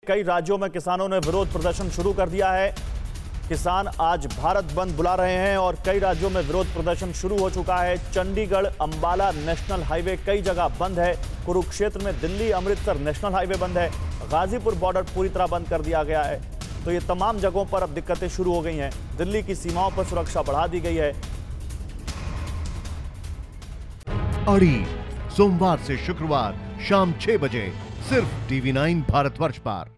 कई राज्यों में किसानों ने विरोध प्रदर्शन शुरू कर दिया है। किसान आज भारत बंद बुला रहे हैं और कई राज्यों में विरोध प्रदर्शन शुरू हो चुका है। चंडीगढ़ अंबाला नेशनल हाईवे कई जगह बंद है। कुरुक्षेत्र में दिल्ली अमृतसर नेशनल हाईवे बंद है। गाजीपुर बॉर्डर पूरी तरह बंद कर दिया गया है। तो ये तमाम जगहों पर अब दिक्कतें शुरू हो गई हैं। दिल्ली की सीमाओं पर सुरक्षा बढ़ा दी गई है। अड़ी सोमवार से शुक्रवार शाम 6 बजे सिर्फ TV9 भारतवर्ष पर।